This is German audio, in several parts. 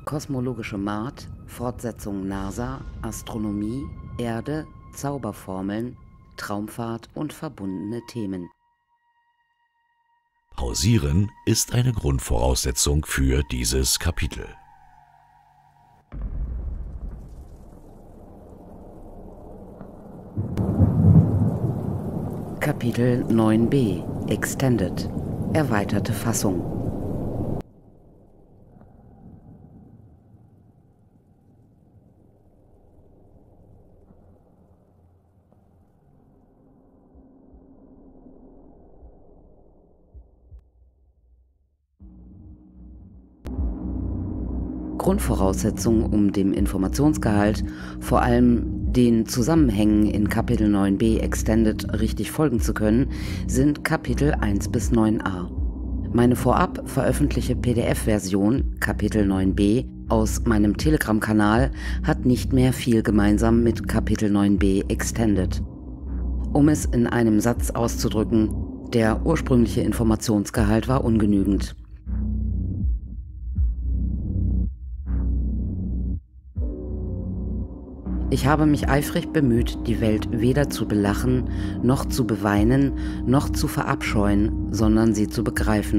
Kosmologische Mahd, Fortsetzung NASA, Astronomie, Erde, Zauberformeln, Traumfahrt und verbundene Themen. Pausieren ist eine Grundvoraussetzung für dieses Kapitel. Kapitel 9b Extended Erweiterte Fassung. Grundvoraussetzung, um dem Informationsgehalt, vor allem den Zusammenhängen in Kapitel 9b Extended richtig folgen zu können, sind Kapitel 1 bis 9a. Meine vorab veröffentlichte PDF-Version, Kapitel 9b, aus meinem Telegram-Kanal hat nicht mehr viel gemeinsam mit Kapitel 9b Extended. Um es in einem Satz auszudrücken, der ursprüngliche Informationsgehalt war ungenügend. Ich habe mich eifrig bemüht, die Welt weder zu belachen, noch zu beweinen, noch zu verabscheuen, sondern sie zu begreifen.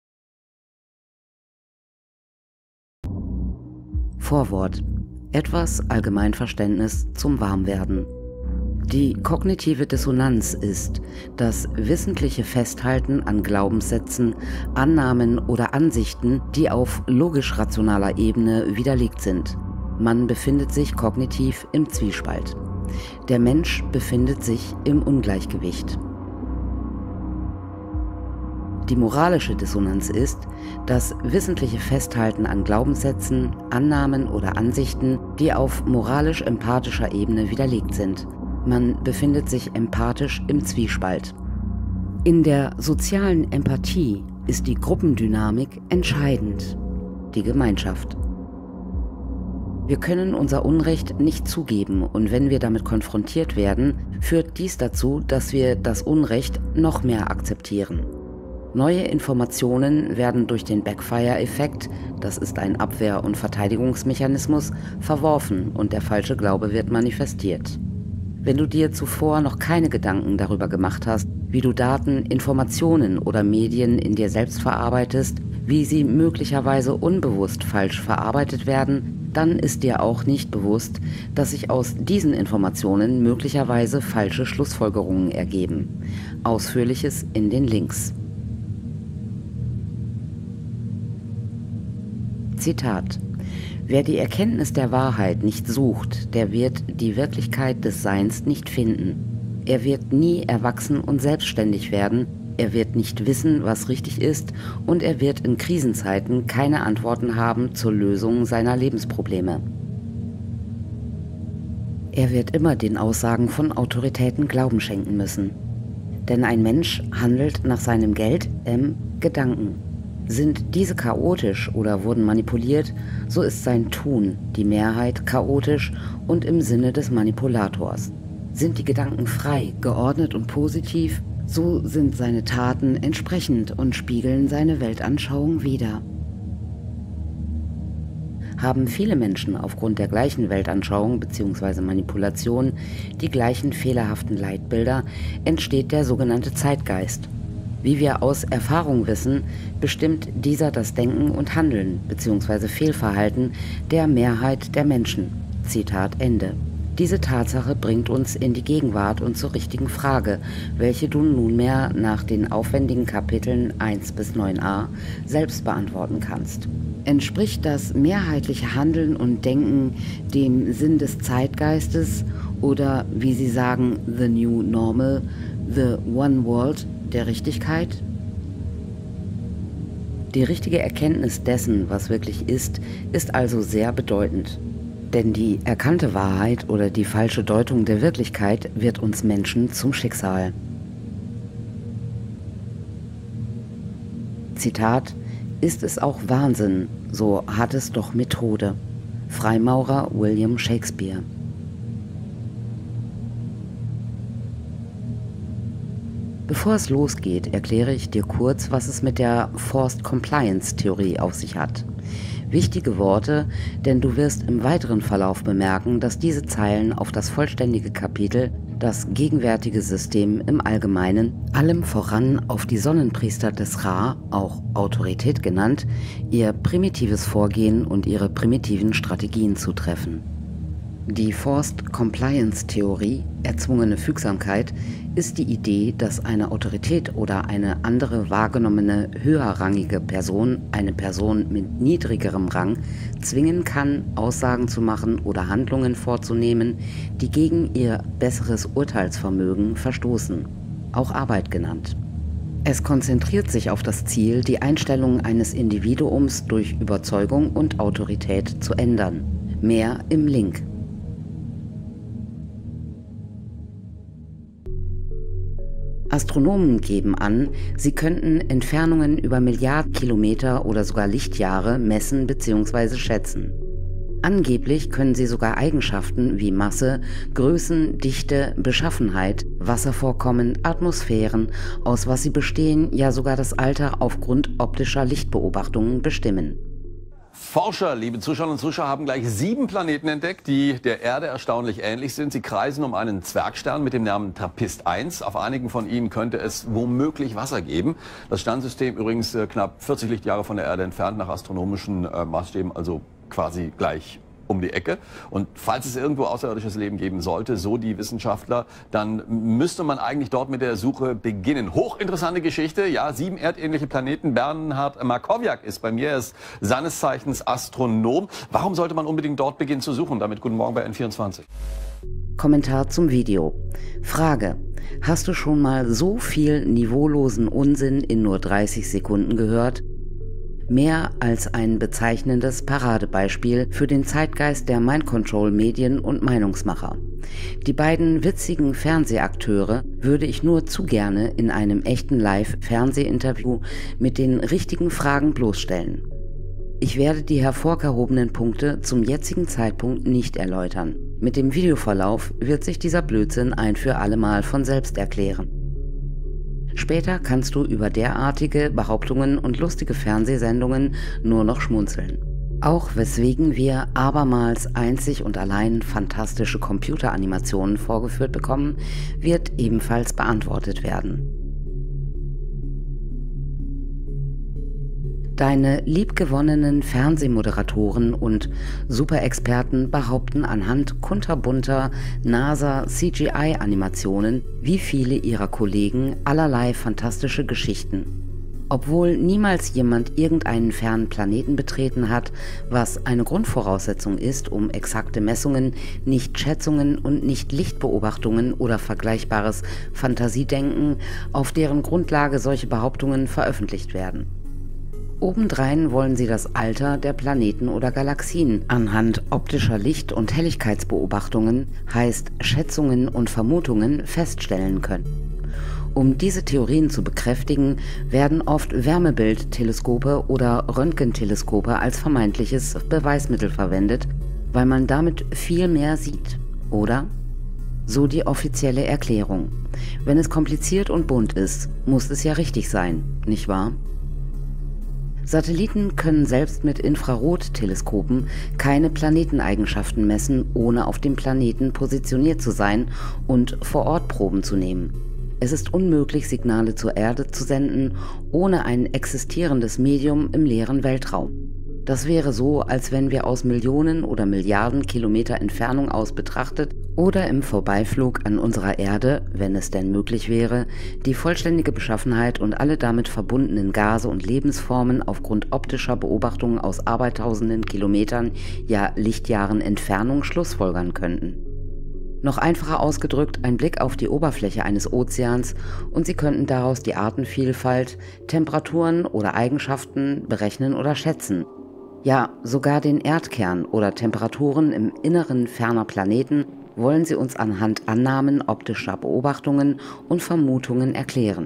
Vorwort. Etwas Allgemeinverständnis zum Warmwerden. Die kognitive Dissonanz ist das wissentliche Festhalten an Glaubenssätzen, Annahmen oder Ansichten, die auf logisch-rationaler Ebene widerlegt sind. Man befindet sich kognitiv im Zwiespalt. Der Mensch befindet sich im Ungleichgewicht. Die moralische Dissonanz ist das wissentliche Festhalten an Glaubenssätzen, Annahmen oder Ansichten, die auf moralisch-empathischer Ebene widerlegt sind. Man befindet sich empathisch im Zwiespalt. In der sozialen Empathie ist die Gruppendynamik entscheidend, die Gemeinschaft. Wir können unser Unrecht nicht zugeben, und wenn wir damit konfrontiert werden, führt dies dazu, dass wir das Unrecht noch mehr akzeptieren. Neue Informationen werden durch den Backfire-Effekt, das ist ein Abwehr- und Verteidigungsmechanismus, verworfen und der falsche Glaube wird manifestiert. Wenn du dir zuvor noch keine Gedanken darüber gemacht hast, wie du Daten, Informationen oder Medien in dir selbst verarbeitest, wie sie möglicherweise unbewusst falsch verarbeitet werden, dann ist dir auch nicht bewusst, dass sich aus diesen Informationen möglicherweise falsche Schlussfolgerungen ergeben. Ausführliches in den Links. Zitat: Wer die Erkenntnis der Wahrheit nicht sucht, der wird die Wirklichkeit des Seins nicht finden. Er wird nie erwachsen und selbstständig werden, er wird nicht wissen, was richtig ist, und er wird in Krisenzeiten keine Antworten haben zur Lösung seiner Lebensprobleme. Er wird immer den Aussagen von Autoritäten Glauben schenken müssen. Denn ein Mensch handelt nach seinem Gedanken. Sind diese chaotisch oder wurden manipuliert, so ist sein Tun, die Mehrheit, chaotisch und im Sinne des Manipulators. Sind die Gedanken frei, geordnet und positiv, so sind seine Taten entsprechend und spiegeln seine Weltanschauung wider. Haben viele Menschen aufgrund der gleichen Weltanschauung bzw. Manipulation die gleichen fehlerhaften Leitbilder, entsteht der sogenannte Zeitgeist. Wie wir aus Erfahrung wissen, bestimmt dieser das Denken und Handeln bzw. Fehlverhalten der Mehrheit der Menschen. Zitat Ende. Diese Tatsache bringt uns in die Gegenwart und zur richtigen Frage, welche du nunmehr nach den aufwendigen Kapiteln 1 bis 9a selbst beantworten kannst. Entspricht das mehrheitliche Handeln und Denken dem Sinn des Zeitgeistes oder, wie sie sagen, the new normal, the one world, der Richtigkeit? Die richtige Erkenntnis dessen, was wirklich ist also sehr bedeutend. Denn die erkannte Wahrheit oder die falsche Deutung der Wirklichkeit wird uns Menschen zum Schicksal. Zitat: Ist es auch Wahnsinn, so hat es doch Methode. Freimaurer William Shakespeare. Bevor es losgeht, erkläre ich dir kurz, was es mit der Forced Compliance Theorie auf sich hat. Wichtige Worte, denn du wirst im weiteren Verlauf bemerken, dass diese Zeilen auf das vollständige Kapitel, das gegenwärtige System im Allgemeinen, allem voran auf die Sonnenpriester des Ra, auch Autorität genannt, ihr primitives Vorgehen und ihre primitiven Strategien zutreffen. Die Forced Compliance Theorie, erzwungene Fügsamkeit, ist die Idee, dass eine Autorität oder eine andere wahrgenommene höherrangige Person eine Person mit niedrigerem Rang zwingen kann, Aussagen zu machen oder Handlungen vorzunehmen, die gegen ihr besseres Urteilsvermögen verstoßen, auch Arbeit genannt. Es konzentriert sich auf das Ziel, die Einstellung eines Individuums durch Überzeugung und Autorität zu ändern. Mehr im Link. Astronomen geben an, sie könnten Entfernungen über Milliarden Kilometer oder sogar Lichtjahre messen bzw. schätzen. Angeblich können sie sogar Eigenschaften wie Masse, Größen, Dichte, Beschaffenheit, Wasservorkommen, Atmosphären, aus was sie bestehen, ja sogar das Alter aufgrund optischer Lichtbeobachtungen bestimmen. Forscher, liebe Zuschauerinnen und Zuschauer, haben gleich 7 Planeten entdeckt, die der Erde erstaunlich ähnlich sind. Sie kreisen um einen Zwergstern mit dem Namen TRAPPIST 1. Auf einigen von ihnen könnte es womöglich Wasser geben. Das Sternsystem übrigens knapp 40 Lichtjahre von der Erde entfernt, nach astronomischen Maßstäben, also quasi gleich um die Ecke. Und falls es irgendwo außerirdisches Leben geben sollte, so die Wissenschaftler, dann müsste man eigentlich dort mit der Suche beginnen. Hochinteressante Geschichte, ja, 7 erdähnliche Planeten. Bernhard Markowiak ist bei mir, er ist seines Zeichens Astronom. Warum sollte man unbedingt dort beginnen zu suchen? Damit guten Morgen bei N24. Kommentar zum Video. Frage: Hast du schon mal so viel niveaulosen Unsinn in nur 30 Sekunden gehört? Mehr als ein bezeichnendes Paradebeispiel für den Zeitgeist der Mind-Control-Medien und Meinungsmacher. Die beiden witzigen Fernsehakteure würde ich nur zu gerne in einem echten Live-Fernsehinterview mit den richtigen Fragen bloßstellen. Ich werde die hervorgehobenen Punkte zum jetzigen Zeitpunkt nicht erläutern. Mit dem Videoverlauf wird sich dieser Blödsinn ein für allemal von selbst erklären. Später kannst du über derartige Behauptungen und lustige Fernsehsendungen nur noch schmunzeln. Auch weswegen wir abermals einzig und allein fantastische Computeranimationen vorgeführt bekommen, wird ebenfalls beantwortet werden. Deine liebgewonnenen Fernsehmoderatoren und Superexperten behaupten anhand kunterbunter NASA-CGI-Animationen wie viele ihrer Kollegen allerlei fantastische Geschichten. Obwohl niemals jemand irgendeinen fernen Planeten betreten hat, was eine Grundvoraussetzung ist, um exakte Messungen, nicht Schätzungen und nicht Lichtbeobachtungen oder vergleichbares Fantasiedenken, auf deren Grundlage solche Behauptungen veröffentlicht werden. Obendrein wollen sie das Alter der Planeten oder Galaxien anhand optischer Licht- und Helligkeitsbeobachtungen, heißt Schätzungen und Vermutungen, feststellen können. Um diese Theorien zu bekräftigen, werden oft Wärmebildteleskope oder Röntgenteleskope als vermeintliches Beweismittel verwendet, weil man damit viel mehr sieht, oder? So die offizielle Erklärung. Wenn es kompliziert und bunt ist, muss es ja richtig sein, nicht wahr? Satelliten können selbst mit Infrarotteleskopen keine Planeteneigenschaften messen, ohne auf dem Planeten positioniert zu sein und vor Ort Proben zu nehmen. Es ist unmöglich, Signale zur Erde zu senden, ohne ein existierendes Medium im leeren Weltraum. Das wäre so, als wenn wir aus Millionen oder Milliarden Kilometer Entfernung aus betrachtet oder im Vorbeiflug an unserer Erde, wenn es denn möglich wäre, die vollständige Beschaffenheit und alle damit verbundenen Gase und Lebensformen aufgrund optischer Beobachtungen aus abertausenden Kilometern, ja Lichtjahren Entfernung schlussfolgern könnten. Noch einfacher ausgedrückt, ein Blick auf die Oberfläche eines Ozeans und Sie könnten daraus die Artenvielfalt, Temperaturen oder Eigenschaften berechnen oder schätzen. Ja, sogar den Erdkern oder Temperaturen im Inneren ferner Planeten wollen sie uns anhand Annahmen optischer Beobachtungen und Vermutungen erklären.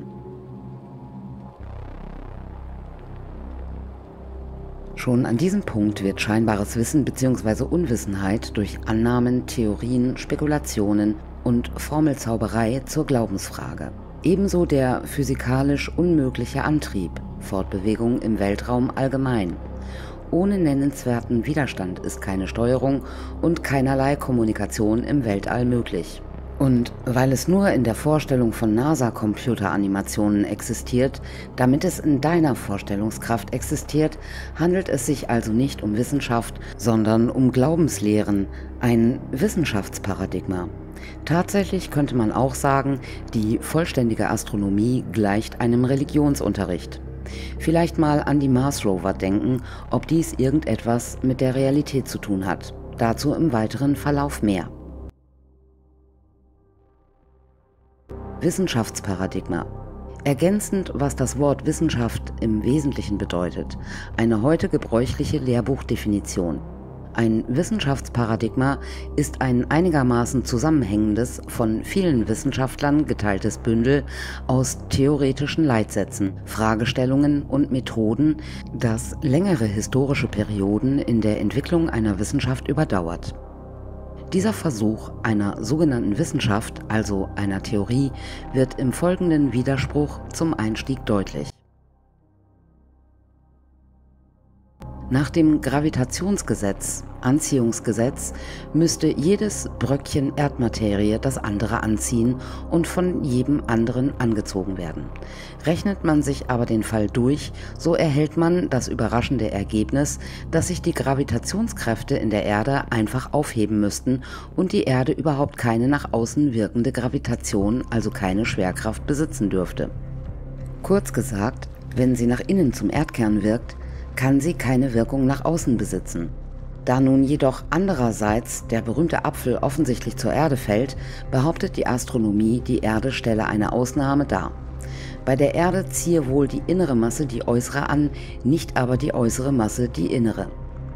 Schon an diesem Punkt wird scheinbares Wissen bzw. Unwissenheit durch Annahmen, Theorien, Spekulationen und Formelzauberei zur Glaubensfrage. Ebenso der physikalisch unmögliche Antrieb, Fortbewegung im Weltraum allgemein. Ohne nennenswerten Widerstand ist keine Steuerung und keinerlei Kommunikation im Weltall möglich. Und weil es nur in der Vorstellung von NASA-Computeranimationen existiert, damit es in deiner Vorstellungskraft existiert, handelt es sich also nicht um Wissenschaft, sondern um Glaubenslehren, ein Wissenschaftsparadigma. Tatsächlich könnte man auch sagen, die vollständige Astronomie gleicht einem Religionsunterricht. Vielleicht mal an die Mars-Rover denken, ob dies irgendetwas mit der Realität zu tun hat. Dazu im weiteren Verlauf mehr. Wissenschaftsparadigma. Ergänzend, was das Wort Wissenschaft im Wesentlichen bedeutet, eine heute gebräuchliche Lehrbuchdefinition. Ein Wissenschaftsparadigma ist ein einigermaßen zusammenhängendes, von vielen Wissenschaftlern geteiltes Bündel aus theoretischen Leitsätzen, Fragestellungen und Methoden, das längere historische Perioden in der Entwicklung einer Wissenschaft überdauert. Dieser Versuch einer sogenannten Wissenschaft, also einer Theorie, wird im folgenden Widerspruch zum Einstieg deutlich. Nach dem Gravitationsgesetz, Anziehungsgesetz, müsste jedes Bröckchen Erdmaterie das andere anziehen und von jedem anderen angezogen werden. Rechnet man sich aber den Fall durch, so erhält man das überraschende Ergebnis, dass sich die Gravitationskräfte in der Erde einfach aufheben müssten und die Erde überhaupt keine nach außen wirkende Gravitation, also keine Schwerkraft, besitzen dürfte. Kurz gesagt, wenn sie nach innen zum Erdkern wirkt, kann sie keine Wirkung nach außen besitzen. Da nun jedoch andererseits der berühmte Apfel offensichtlich zur Erde fällt, behauptet die Astronomie, die Erde stelle eine Ausnahme dar. Bei der Erde ziehe wohl die innere Masse die äußere an, nicht aber die äußere Masse die innere.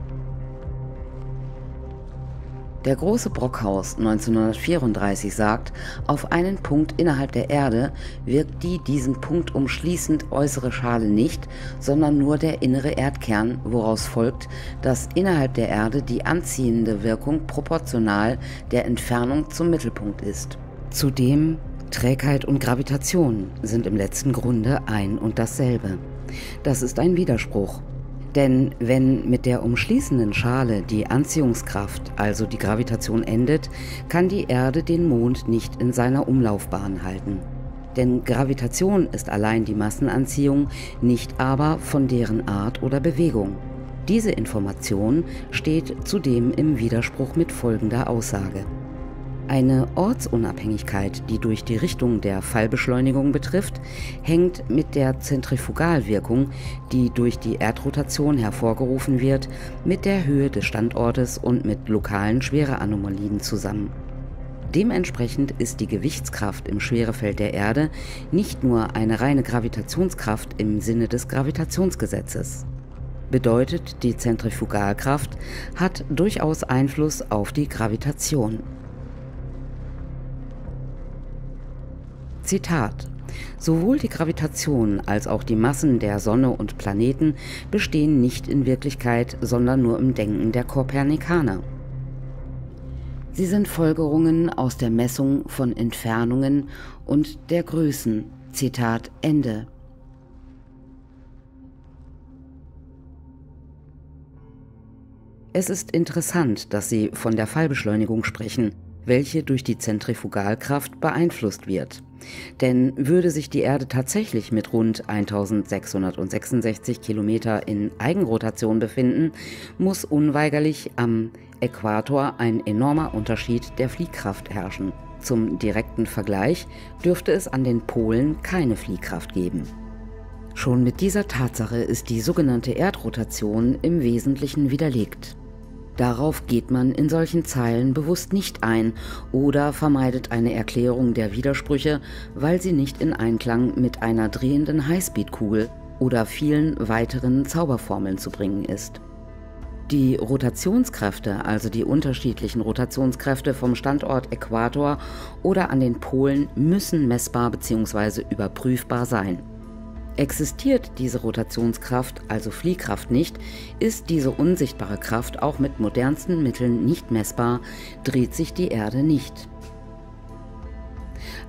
Der große Brockhaus 1934 sagt, auf einen Punkt innerhalb der Erde wirkt die diesen Punkt umschließend äußere Schale nicht, sondern nur der innere Erdkern, woraus folgt, dass innerhalb der Erde die anziehende Wirkung proportional der Entfernung zum Mittelpunkt ist. Zudem Trägheit und Gravitation sind im letzten Grunde ein und dasselbe. Das ist ein Widerspruch. Denn wenn mit der umschließenden Schale die Anziehungskraft, also die Gravitation, endet, kann die Erde den Mond nicht in seiner Umlaufbahn halten. Denn Gravitation ist allein die Massenanziehung, nicht aber von deren Art oder Bewegung. Diese Information steht zudem im Widerspruch mit folgender Aussage. Eine Ortsunabhängigkeit, die durch die Richtung der Fallbeschleunigung betrifft, hängt mit der Zentrifugalwirkung, die durch die Erdrotation hervorgerufen wird, mit der Höhe des Standortes und mit lokalen Schwereanomalien zusammen. Dementsprechend ist die Gewichtskraft im Schwerefeld der Erde nicht nur eine reine Gravitationskraft im Sinne des Gravitationsgesetzes. Bedeutet, die Zentrifugalkraft hat durchaus Einfluss auf die Gravitation. Zitat: Sowohl die Gravitation als auch die Massen der Sonne und Planeten bestehen nicht in Wirklichkeit, sondern nur im Denken der Kopernikaner. Sie sind Folgerungen aus der Messung von Entfernungen und der Größen. Zitat Ende. Es ist interessant, dass Sie von der Fallbeschleunigung sprechen, welche durch die Zentrifugalkraft beeinflusst wird. Denn würde sich die Erde tatsächlich mit rund 1666 Kilometer in Eigenrotation befinden, muss unweigerlich am Äquator ein enormer Unterschied der Fliehkraft herrschen. Zum direkten Vergleich dürfte es an den Polen keine Fliehkraft geben. Schon mit dieser Tatsache ist die sogenannte Erdrotation im Wesentlichen widerlegt. Darauf geht man in solchen Zeilen bewusst nicht ein oder vermeidet eine Erklärung der Widersprüche, weil sie nicht in Einklang mit einer drehenden Highspeed-Kugel oder vielen weiteren Zauberformeln zu bringen ist. Die Rotationskräfte, also die unterschiedlichen Rotationskräfte vom Standort Äquator oder an den Polen, müssen messbar bzw. überprüfbar sein. Existiert diese Rotationskraft, also Fliehkraft, nicht, ist diese unsichtbare Kraft auch mit modernsten Mitteln nicht messbar, dreht sich die Erde nicht.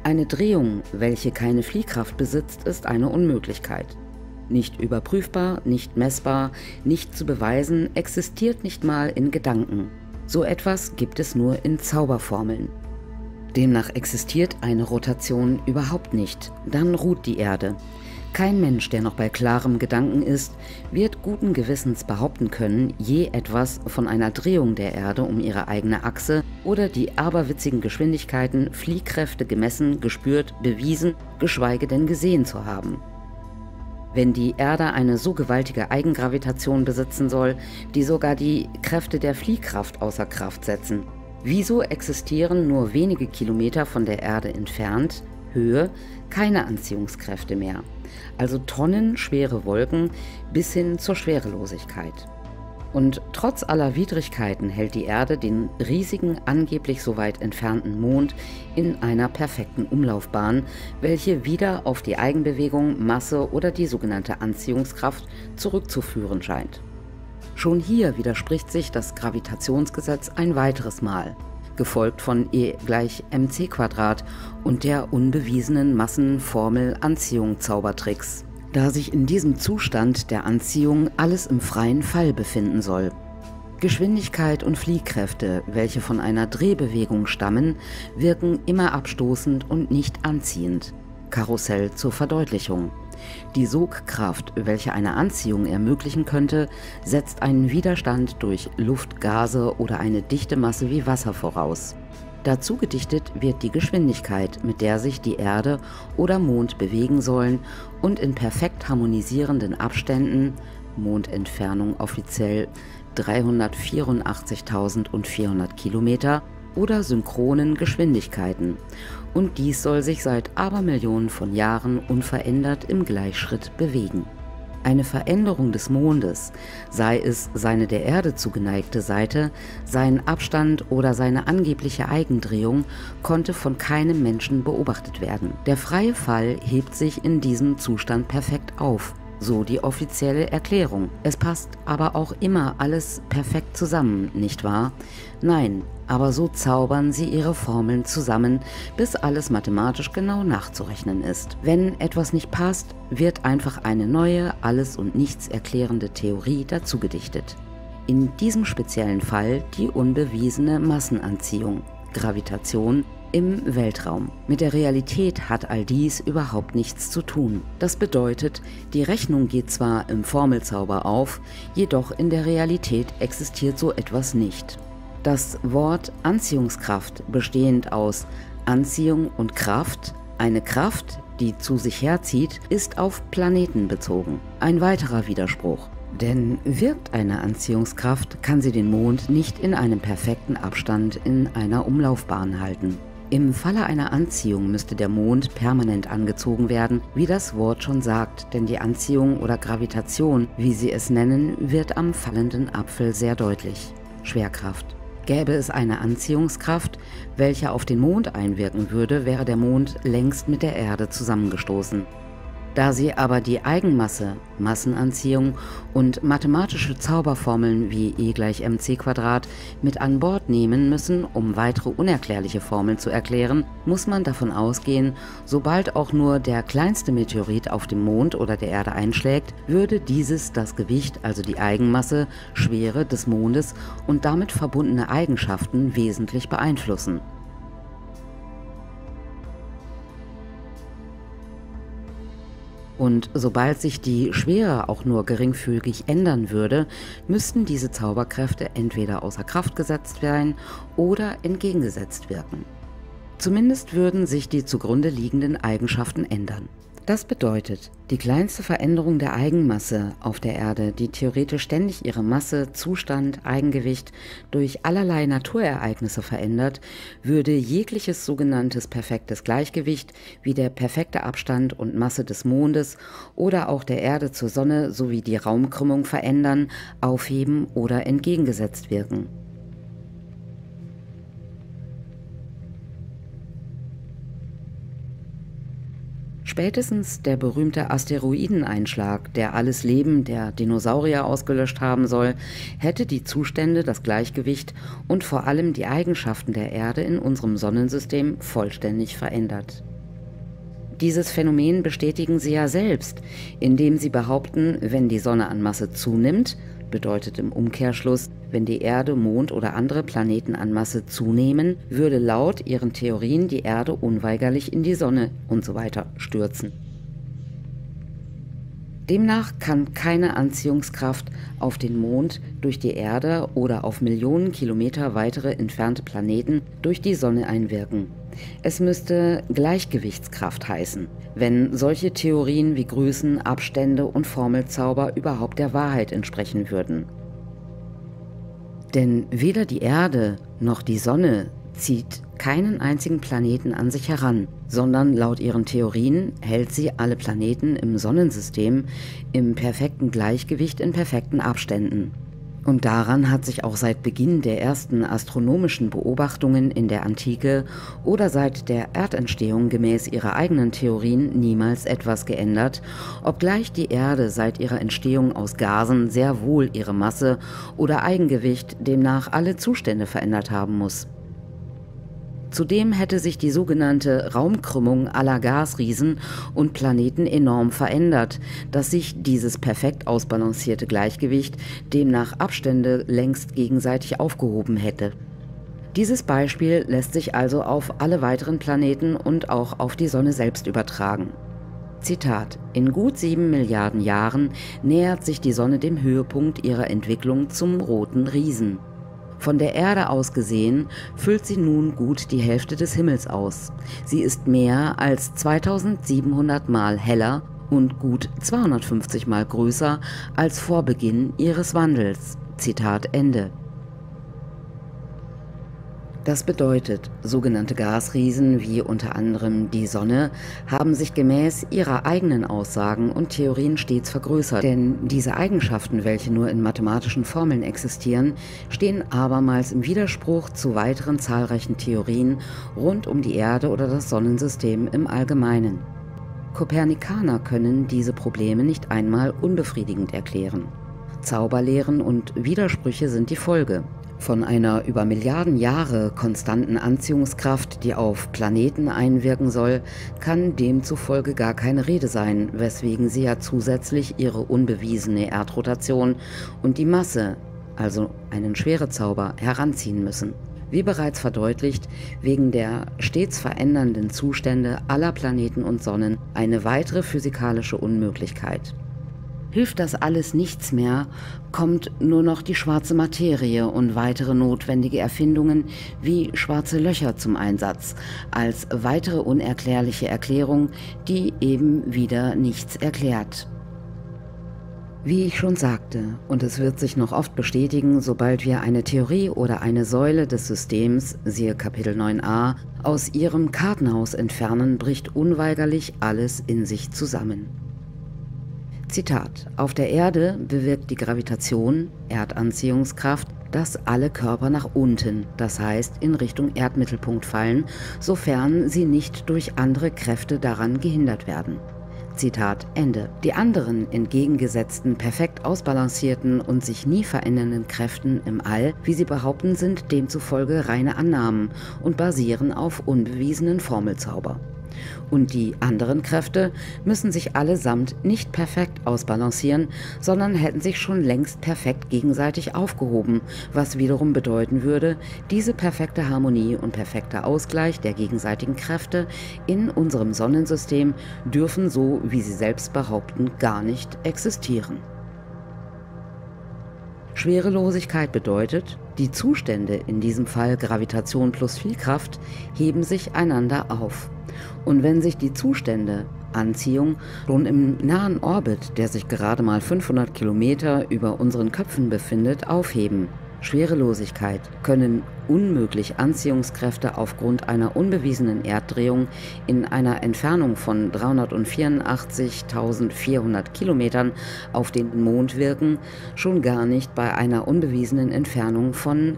Eine Drehung, welche keine Fliehkraft besitzt, ist eine Unmöglichkeit. Nicht überprüfbar, nicht messbar, nicht zu beweisen, existiert nicht mal in Gedanken. So etwas gibt es nur in Zauberformeln. Demnach existiert eine Rotation überhaupt nicht. Dann ruht die Erde. Kein Mensch, der noch bei klarem Gedanken ist, wird guten Gewissens behaupten können, je etwas von einer Drehung der Erde um ihre eigene Achse oder die aberwitzigen Geschwindigkeiten, Fliehkräfte gemessen, gespürt, bewiesen, geschweige denn gesehen zu haben. Wenn die Erde eine so gewaltige Eigengravitation besitzen soll, die sogar die Kräfte der Fliehkraft außer Kraft setzen, wieso existieren nur wenige Kilometer von der Erde entfernt, Höhe, keine Anziehungskräfte mehr? Also tonnenschwere Wolken bis hin zur Schwerelosigkeit. Und trotz aller Widrigkeiten hält die Erde den riesigen, angeblich so weit entfernten Mond in einer perfekten Umlaufbahn, welche wieder auf die Eigenbewegung, Masse oder die sogenannte Anziehungskraft zurückzuführen scheint. Schon hier widerspricht sich das Gravitationsgesetz ein weiteres Mal, gefolgt von E = mc² und der unbewiesenen Massenformel Anziehung-Zaubertricks, da sich in diesem Zustand der Anziehung alles im freien Fall befinden soll. Geschwindigkeit und Fliehkräfte, welche von einer Drehbewegung stammen, wirken immer abstoßend und nicht anziehend. Karussell zur Verdeutlichung. Die Sogkraft, welche eine Anziehung ermöglichen könnte, setzt einen Widerstand durch Luft, Gase oder eine dichte Masse wie Wasser voraus. Dazu gedichtet wird die Geschwindigkeit, mit der sich die Erde oder Mond bewegen sollen und in perfekt harmonisierenden Abständen, Mondentfernung offiziell 384.400 Kilometer, oder synchronen Geschwindigkeiten. Und dies soll sich seit Abermillionen von Jahren unverändert im Gleichschritt bewegen. Eine Veränderung des Mondes, sei es seine der Erde zugeneigte Seite, sein Abstand oder seine angebliche Eigendrehung, konnte von keinem Menschen beobachtet werden. Der freie Fall hebt sich in diesem Zustand perfekt auf, so die offizielle Erklärung. Es passt aber auch immer alles perfekt zusammen, nicht wahr? Nein, aber so zaubern sie ihre Formeln zusammen, bis alles mathematisch genau nachzurechnen ist. Wenn etwas nicht passt, wird einfach eine neue, alles und nichts erklärende Theorie dazu gedichtet. In diesem speziellen Fall die unbewiesene Massenanziehung, Gravitation, im Weltraum. Mit der Realität hat all dies überhaupt nichts zu tun. Das bedeutet, die Rechnung geht zwar im Formelzauber auf, jedoch in der Realität existiert so etwas nicht. Das Wort Anziehungskraft, bestehend aus Anziehung und Kraft, eine Kraft, die zu sich herzieht, ist auf Planeten bezogen. Ein weiterer Widerspruch. Denn wirkt eine Anziehungskraft, kann sie den Mond nicht in einem perfekten Abstand in einer Umlaufbahn halten. Im Falle einer Anziehung müsste der Mond permanent angezogen werden, wie das Wort schon sagt, denn die Anziehung oder Gravitation, wie sie es nennen, wird am fallenden Apfel sehr deutlich. Schwerkraft. Gäbe es eine Anziehungskraft, welche auf den Mond einwirken würde, wäre der Mond längst mit der Erde zusammengestoßen. Da sie aber die Eigenmasse, Massenanziehung und mathematische Zauberformeln wie E = mc² mit an Bord nehmen müssen, um weitere unerklärliche Formeln zu erklären, muss man davon ausgehen, sobald auch nur der kleinste Meteorit auf dem Mond oder der Erde einschlägt, würde dieses das Gewicht, also die Eigenmasse, Schwere des Mondes und damit verbundene Eigenschaften wesentlich beeinflussen. Und sobald sich die Schwere auch nur geringfügig ändern würde, müssten diese Zauberkräfte entweder außer Kraft gesetzt sein oder entgegengesetzt wirken. Zumindest würden sich die zugrunde liegenden Eigenschaften ändern. Das bedeutet, die kleinste Veränderung der Eigenmasse auf der Erde, die theoretisch ständig ihre Masse, Zustand, Eigengewicht durch allerlei Naturereignisse verändert, würde jegliches sogenanntes perfektes Gleichgewicht wie der perfekte Abstand und Masse des Mondes oder auch der Erde zur Sonne sowie die Raumkrümmung verändern, aufheben oder entgegengesetzt wirken. Spätestens der berühmte Asteroideneinschlag, der alles Leben der Dinosaurier ausgelöscht haben soll, hätte die Zustände, das Gleichgewicht und vor allem die Eigenschaften der Erde in unserem Sonnensystem vollständig verändert. Dieses Phänomen bestätigen sie ja selbst, indem sie behaupten, wenn die Sonne an Masse zunimmt, bedeutet im Umkehrschluss, wenn die Erde, Mond oder andere Planeten an Masse zunehmen, würde laut ihren Theorien die Erde unweigerlich in die Sonne und so weiter stürzen. Demnach kann keine Anziehungskraft auf den Mond durch die Erde oder auf Millionen Kilometer weitere entfernte Planeten durch die Sonne einwirken. Es müsste Gleichgewichtskraft heißen, wenn solche Theorien wie Größen, Abstände und Formelzauber überhaupt der Wahrheit entsprechen würden. Denn weder die Erde noch die Sonne zieht keinen einzigen Planeten an sich heran, sondern laut ihren Theorien hält sie alle Planeten im Sonnensystem im perfekten Gleichgewicht in perfekten Abständen. Und daran hat sich auch seit Beginn der ersten astronomischen Beobachtungen in der Antike oder seit der Erdentstehung gemäß ihrer eigenen Theorien niemals etwas geändert, obgleich die Erde seit ihrer Entstehung aus Gasen sehr wohl ihre Masse oder Eigengewicht demnach alle Zustände verändert haben muss. Zudem hätte sich die sogenannte Raumkrümmung aller Gasriesen und Planeten enorm verändert, dass sich dieses perfekt ausbalancierte Gleichgewicht demnach Abstände längst gegenseitig aufgehoben hätte. Dieses Beispiel lässt sich also auf alle weiteren Planeten und auch auf die Sonne selbst übertragen. Zitat: In gut 7 Milliarden Jahren nähert sich die Sonne dem Höhepunkt ihrer Entwicklung zum roten Riesen. Von der Erde aus gesehen füllt sie nun gut die Hälfte des Himmels aus. Sie ist mehr als 2700 Mal heller und gut 250 Mal größer als vor Beginn ihres Wandels. Zitat Ende. Das bedeutet, sogenannte Gasriesen wie unter anderem die Sonne haben sich gemäß ihrer eigenen Aussagen und Theorien stets vergrößert. Denn diese Eigenschaften, welche nur in mathematischen Formeln existieren, stehen abermals im Widerspruch zu weiteren zahlreichen Theorien rund um die Erde oder das Sonnensystem im Allgemeinen. Kopernikaner können diese Probleme nicht einmal unbefriedigend erklären. Zauberlehren und Widersprüche sind die Folge. Von einer über Milliarden Jahre konstanten Anziehungskraft, die auf Planeten einwirken soll, kann demzufolge gar keine Rede sein, weswegen sie ja zusätzlich ihre unbewiesene Erdrotation und die Masse, also einen Schwerezauber, heranziehen müssen. Wie bereits verdeutlicht, wegen der stets verändernden Zustände aller Planeten und Sonnen eine weitere physikalische Unmöglichkeit. Hilft das alles nichts mehr, kommt nur noch die schwarze Materie und weitere notwendige Erfindungen wie schwarze Löcher zum Einsatz, als weitere unerklärliche Erklärung, die eben wieder nichts erklärt. Wie ich schon sagte, und es wird sich noch oft bestätigen, sobald wir eine Theorie oder eine Säule des Systems, siehe Kapitel 9a, aus ihrem Kartenhaus entfernen, bricht unweigerlich alles in sich zusammen. Zitat: Auf der Erde bewirkt die Gravitation, Erdanziehungskraft, dass alle Körper nach unten, das heißt in Richtung Erdmittelpunkt fallen, sofern sie nicht durch andere Kräfte daran gehindert werden. Zitat Ende. Die anderen entgegengesetzten, perfekt ausbalancierten und sich nie verändernden Kräften im All, wie sie behaupten, sind demzufolge reine Annahmen und basieren auf unbewiesenen Formelzauber. Und die anderen Kräfte müssen sich allesamt nicht perfekt ausbalancieren, sondern hätten sich schon längst perfekt gegenseitig aufgehoben, was wiederum bedeuten würde, diese perfekte Harmonie und perfekter Ausgleich der gegenseitigen Kräfte in unserem Sonnensystem dürfen, so wie sie selbst behaupten, gar nicht existieren. Schwerelosigkeit bedeutet, die Zustände, in diesem Fall Gravitation plus Fliehkraft, heben sich einander auf. Und wenn sich die Zustände, Anziehung, schon im nahen Orbit, der sich gerade mal 500 Kilometer über unseren Köpfen befindet, aufheben, Schwerelosigkeit, können unmöglich Anziehungskräfte aufgrund einer unbewiesenen Erddrehung in einer Entfernung von 384.400 Kilometern auf den Mond wirken, schon gar nicht bei einer unbewiesenen Entfernung von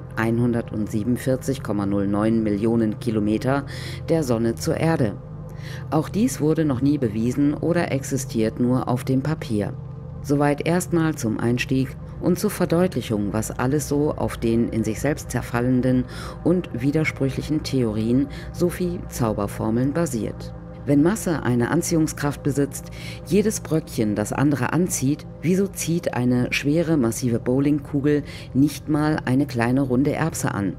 147,09 Millionen Kilometer der Sonne zur Erde. Auch dies wurde noch nie bewiesen oder existiert nur auf dem Papier. Soweit erstmal zum Einstieg und zur Verdeutlichung, was alles so auf den in sich selbst zerfallenden und widersprüchlichen Theorien sowie Zauberformeln basiert. Wenn Masse eine Anziehungskraft besitzt, jedes Bröckchen das andere anzieht, wieso zieht eine schwere, massive Bowlingkugel nicht mal eine kleine runde Erbse an?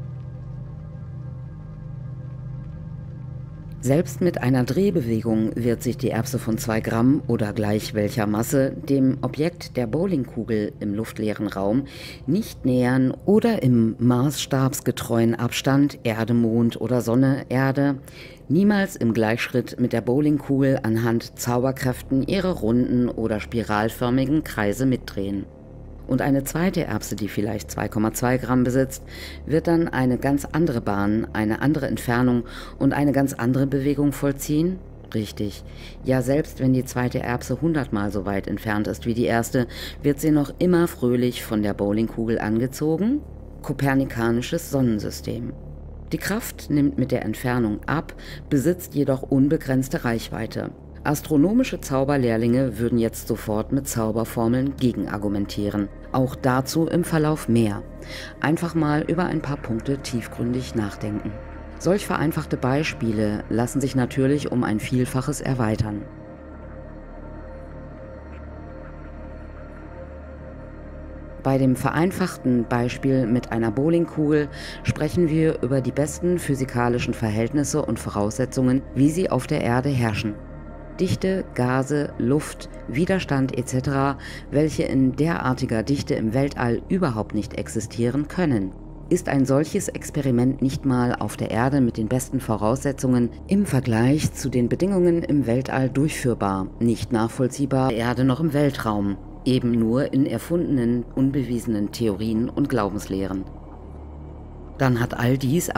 Selbst mit einer Drehbewegung wird sich die Erbse von 2 Gramm oder gleich welcher Masse dem Objekt der Bowlingkugel im luftleeren Raum nicht nähern oder im maßstabsgetreuen Abstand Erde, Mond oder Sonne, Erde niemals im Gleichschritt mit der Bowlingkugel anhand Zauberkräften ihre runden oder spiralförmigen Kreise mitdrehen. Und eine zweite Erbse, die vielleicht 2,2 Gramm besitzt, wird dann eine ganz andere Bahn, eine andere Entfernung und eine ganz andere Bewegung vollziehen? Richtig. Ja, selbst wenn die zweite Erbse 100-mal so weit entfernt ist wie die erste, wird sie noch immer fröhlich von der Bowlingkugel angezogen? Kopernikanisches Sonnensystem. Die Kraft nimmt mit der Entfernung ab, besitzt jedoch unbegrenzte Reichweite. Astronomische Zauberlehrlinge würden jetzt sofort mit Zauberformeln gegenargumentieren. Auch dazu im Verlauf mehr. Einfach mal über ein paar Punkte tiefgründig nachdenken. Solch vereinfachte Beispiele lassen sich natürlich um ein Vielfaches erweitern. Bei dem vereinfachten Beispiel mit einer Bowlingkugel sprechen wir über die besten physikalischen Verhältnisse und Voraussetzungen, wie sie auf der Erde herrschen. Dichte, Gase, Luft, Widerstand etc., welche in derartiger Dichte im Weltall überhaupt nicht existieren können. Ist ein solches Experiment nicht mal auf der Erde mit den besten Voraussetzungen im Vergleich zu den Bedingungen im Weltall durchführbar, nicht nachvollziehbar, Erde noch im Weltraum, eben nur in erfundenen, unbewiesenen Theorien und Glaubenslehren. Dann hat all dies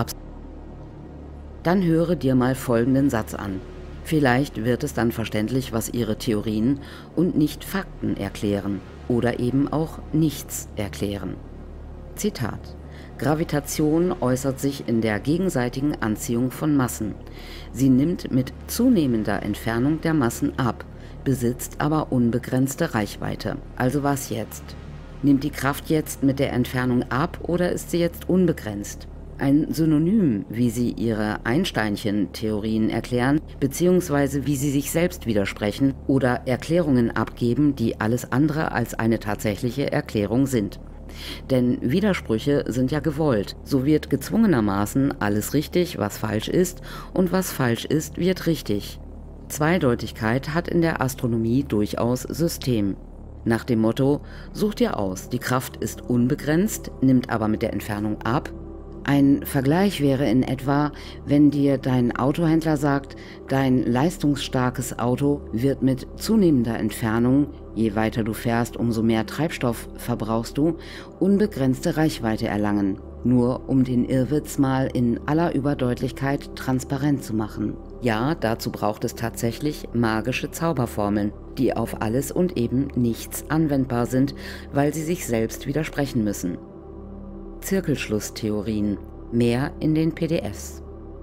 Dann höre dir mal folgenden Satz an. Vielleicht wird es dann verständlich, was ihre Theorien und nicht Fakten erklären oder eben auch nichts erklären. Zitat: Gravitation äußert sich in der gegenseitigen Anziehung von Massen. Sie nimmt mit zunehmender Entfernung der Massen ab, besitzt aber unbegrenzte Reichweite. Also was jetzt? Nimmt die Kraft jetzt mit der Entfernung ab oder ist sie jetzt unbegrenzt? Ein Synonym, wie sie ihre Einsteinchen-Theorien erklären, beziehungsweise wie sie sich selbst widersprechen oder Erklärungen abgeben, die alles andere als eine tatsächliche Erklärung sind. Denn Widersprüche sind ja gewollt. So wird gezwungenermaßen alles richtig, was falsch ist, und was falsch ist, wird richtig. Zweideutigkeit hat in der Astronomie durchaus System. Nach dem Motto: Such dir aus, die Kraft ist unbegrenzt, nimmt aber mit der Entfernung ab. Ein Vergleich wäre in etwa, wenn dir dein Autohändler sagt, dein leistungsstarkes Auto wird mit zunehmender Entfernung, je weiter du fährst, umso mehr Treibstoff verbrauchst du, unbegrenzte Reichweite erlangen. Nur um den Irrwitz mal in aller Überdeutlichkeit transparent zu machen. Ja, dazu braucht es tatsächlich magische Zauberformeln, die auf alles und eben nichts anwendbar sind, weil sie sich selbst widersprechen müssen. Zirkelschlusstheorien. Mehr in den PDFs.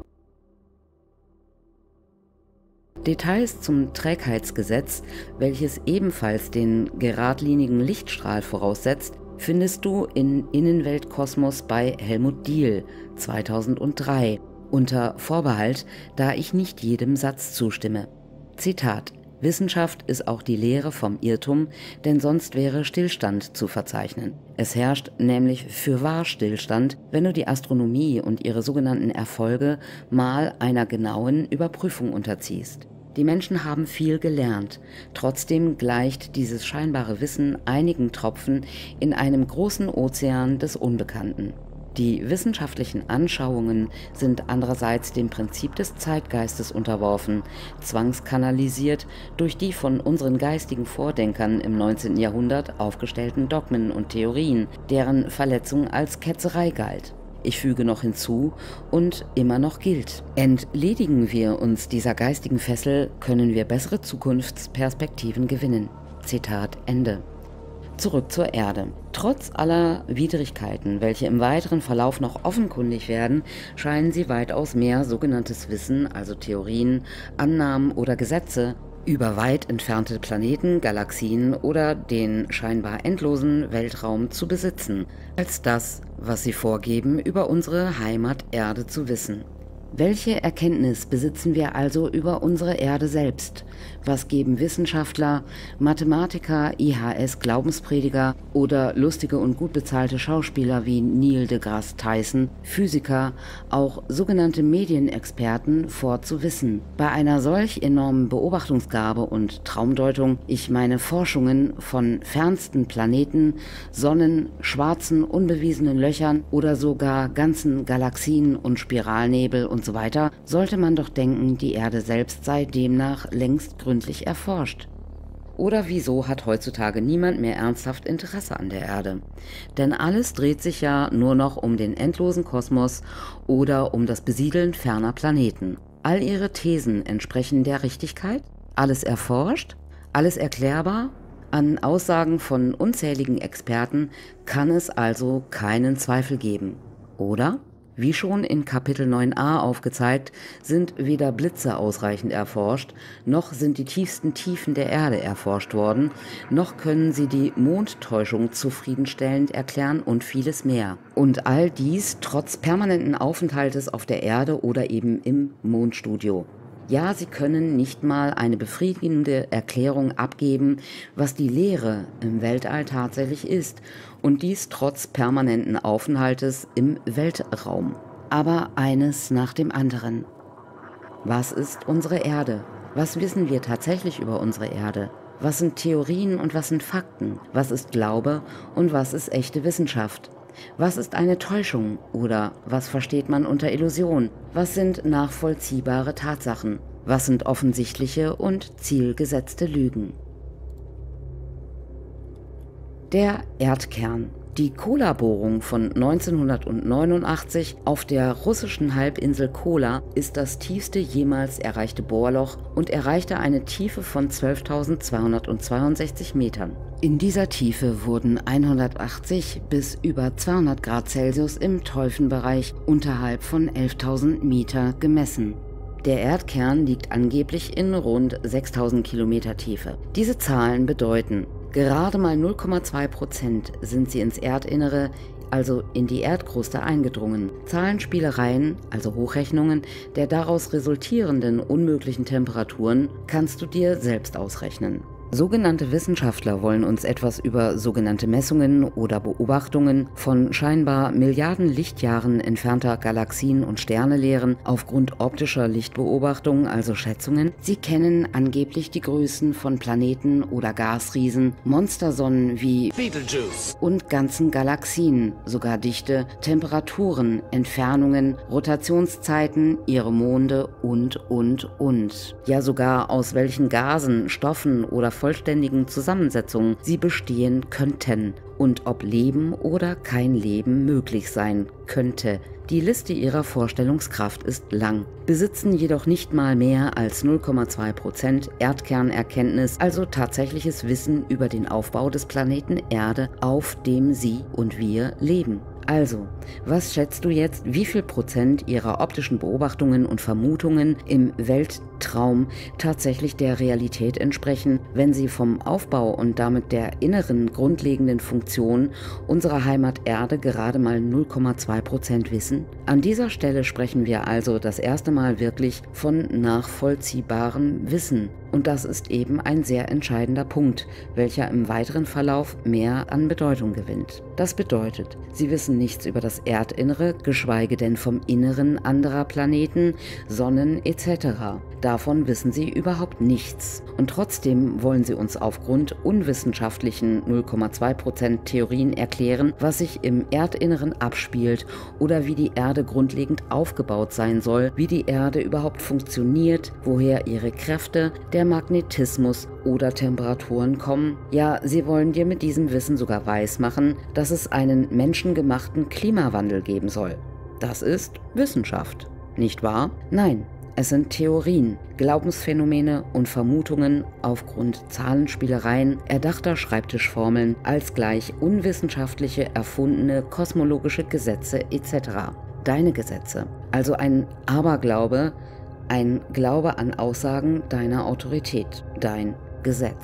Details zum Trägheitsgesetz, welches ebenfalls den geradlinigen Lichtstrahl voraussetzt, findest du in Innenweltkosmos bei Helmut Diehl 2003 unter Vorbehalt, da ich nicht jedem Satz zustimme. Zitat: Wissenschaft ist auch die Lehre vom Irrtum, denn sonst wäre Stillstand zu verzeichnen. Es herrscht nämlich fürwahr Stillstand, wenn du die Astronomie und ihre sogenannten Erfolge mal einer genauen Überprüfung unterziehst. Die Menschen haben viel gelernt, trotzdem gleicht dieses scheinbare Wissen einigen Tropfen in einem großen Ozean des Unbekannten. Die wissenschaftlichen Anschauungen sind andererseits dem Prinzip des Zeitgeistes unterworfen, zwangskanalisiert durch die von unseren geistigen Vordenkern im 19. Jahrhundert aufgestellten Dogmen und Theorien, deren Verletzung als Ketzerei galt. Ich füge noch hinzu, und immer noch gilt. Entledigen wir uns dieser geistigen Fessel, können wir bessere Zukunftsperspektiven gewinnen. Zitat Ende. Zurück zur Erde. Trotz aller Widrigkeiten, welche im weiteren Verlauf noch offenkundig werden, scheinen sie weitaus mehr sogenanntes Wissen, also Theorien, Annahmen oder Gesetze, über weit entfernte Planeten, Galaxien oder den scheinbar endlosen Weltraum zu besitzen, als das, was sie vorgeben, über unsere Heimat Erde zu wissen. Welche Erkenntnis besitzen wir also über unsere Erde selbst? Was geben Wissenschaftler, Mathematiker, IHS-Glaubensprediger oder lustige und gut bezahlte Schauspieler wie Neil deGrasse Tyson, Physiker, auch sogenannte Medienexperten vor zu wissen? Bei einer solch enormen Beobachtungsgabe und Traumdeutung, ich meine Forschungen von fernsten Planeten, Sonnen, schwarzen, unbewiesenen Löchern oder sogar ganzen Galaxien und Spiralnebel und so weiter, sollte man doch denken, die Erde selbst sei demnach längst gründlich erforscht. Oder wieso hat heutzutage niemand mehr ernsthaft Interesse an der Erde? Denn alles dreht sich ja nur noch um den endlosen Kosmos oder um das Besiedeln ferner Planeten. All ihre Thesen entsprechen der Richtigkeit? Alles erforscht? Alles erklärbar? An Aussagen von unzähligen Experten kann es also keinen Zweifel geben, oder? Wie schon in Kapitel 9a aufgezeigt, sind weder Blitze ausreichend erforscht, noch sind die tiefsten Tiefen der Erde erforscht worden, noch können sie die Mondtäuschung zufriedenstellend erklären und vieles mehr. Und all dies trotz permanenten Aufenthaltes auf der Erde oder eben im Mondstudio. Ja, sie können nicht mal eine befriedigende Erklärung abgeben, was die Leere im Weltall tatsächlich ist, und dies trotz permanenten Aufenthaltes im Weltraum. Aber eines nach dem anderen. Was ist unsere Erde? Was wissen wir tatsächlich über unsere Erde? Was sind Theorien und was sind Fakten? Was ist Glaube und was ist echte Wissenschaft? Was ist eine Täuschung oder was versteht man unter Illusion? Was sind nachvollziehbare Tatsachen? Was sind offensichtliche und zielgesetzte Lügen? Der Erdkern. Die Kola-Bohrung von 1989 auf der russischen Halbinsel Kola ist das tiefste jemals erreichte Bohrloch und erreichte eine Tiefe von 12.262 Metern. In dieser Tiefe wurden 180 bis über 200 Grad Celsius im Teufelbereich unterhalb von 11.000 Meter gemessen. Der Erdkern liegt angeblich in rund 6.000 Kilometer Tiefe. Diese Zahlen bedeuten, gerade mal 0,2% sind sie ins Erdinnere, also in die Erdkruste eingedrungen. Zahlenspielereien, also Hochrechnungen, der daraus resultierenden unmöglichen Temperaturen kannst du dir selbst ausrechnen. Sogenannte Wissenschaftler wollen uns etwas über sogenannte Messungen oder Beobachtungen von scheinbar Milliarden Lichtjahren entfernter Galaxien und Sterne lehren aufgrund optischer Lichtbeobachtungen, also Schätzungen. Sie kennen angeblich die Größen von Planeten oder Gasriesen, Monstersonnen wie Betelgeuse und ganzen Galaxien, sogar Dichte, Temperaturen, Entfernungen, Rotationszeiten, ihre Monde und. Ja, sogar aus welchen Gasen, Stoffen oder vollständigen Zusammensetzungen sie bestehen könnten und ob Leben oder kein Leben möglich sein könnte. Die Liste ihrer Vorstellungskraft ist lang, besitzen jedoch nicht mal mehr als 0,2% Erdkernerkenntnis, also tatsächliches Wissen über den Aufbau des Planeten Erde, auf dem sie und wir leben. Also, was schätzt du jetzt, wie viel Prozent ihrer optischen Beobachtungen und Vermutungen im Weltraum tatsächlich der Realität entsprechen, wenn sie vom Aufbau und damit der inneren grundlegenden Funktion unserer Heimat Erde gerade mal 0,2% wissen? An dieser Stelle sprechen wir also das erste Mal wirklich von nachvollziehbarem Wissen. Und das ist eben ein sehr entscheidender Punkt, welcher im weiteren Verlauf mehr an Bedeutung gewinnt. Das bedeutet, sie wissen nichts über das Erdinnere, geschweige denn vom Inneren anderer Planeten, Sonnen etc. Davon wissen sie überhaupt nichts. Und trotzdem wollen sie uns aufgrund unwissenschaftlichen 0,2% Theorien erklären, was sich im Erdinneren abspielt oder wie die Erde grundlegend aufgebaut sein soll, wie die Erde überhaupt funktioniert, woher ihre Kräfte, der Magnetismus oder Temperaturen kommen. Ja, sie wollen dir mit diesem Wissen sogar weismachen, dass es einen menschengemachten Klimawandel geben soll. Das ist Wissenschaft, nicht wahr? Nein. Es sind Theorien, Glaubensphänomene und Vermutungen aufgrund Zahlenspielereien, erdachter Schreibtischformeln, als gleich unwissenschaftliche, erfundene kosmologische Gesetze etc. Deine Gesetze, also ein Aberglaube, ein Glaube an Aussagen deiner Autorität, dein Gesetz.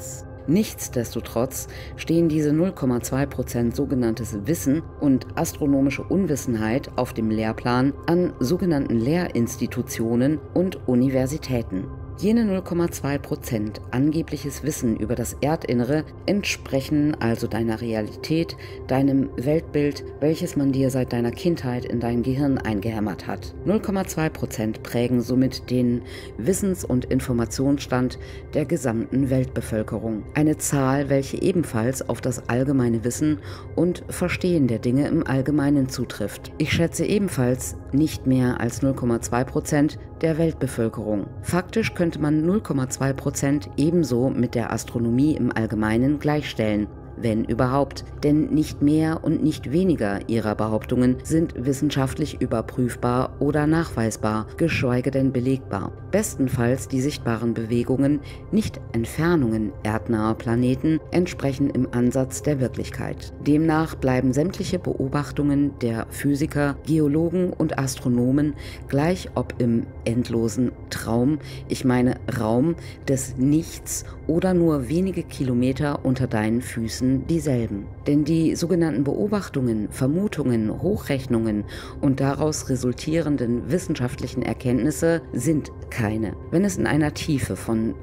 Nichtsdestotrotz stehen diese 0,2% sogenanntes Wissen und astronomische Unwissenheit auf dem Lehrplan an sogenannten Lehrinstitutionen und Universitäten. Jene 0,2% angebliches Wissen über das Erdinnere entsprechen also deiner Realität, deinem Weltbild, welches man dir seit deiner Kindheit in dein Gehirn eingehämmert hat. 0,2% prägen somit den Wissens- und Informationsstand der gesamten Weltbevölkerung. Eine Zahl, welche ebenfalls auf das allgemeine Wissen und Verstehen der Dinge im Allgemeinen zutrifft. Ich schätze ebenfalls nicht mehr als 0,2% der Weltbevölkerung. Faktisch könnte man 0,2% ebenso mit der Astronomie im Allgemeinen gleichstellen, wenn überhaupt, denn nicht mehr und nicht weniger ihrer Behauptungen sind wissenschaftlich überprüfbar oder nachweisbar, geschweige denn belegbar. Bestenfalls die sichtbaren Bewegungen, nicht Entfernungen erdnaher Planeten, entsprechen im Ansatz der Wirklichkeit. Demnach bleiben sämtliche Beobachtungen der Physiker, Geologen und Astronomen, gleich ob im endlosen Traum, ich meine Raum des Nichts oder nur wenige Kilometer unter deinen Füßen, dieselben. Denn die sogenannten Beobachtungen, Vermutungen, Hochrechnungen und daraus resultierenden wissenschaftlichen Erkenntnisse sind keine. Wenn es in einer Tiefe von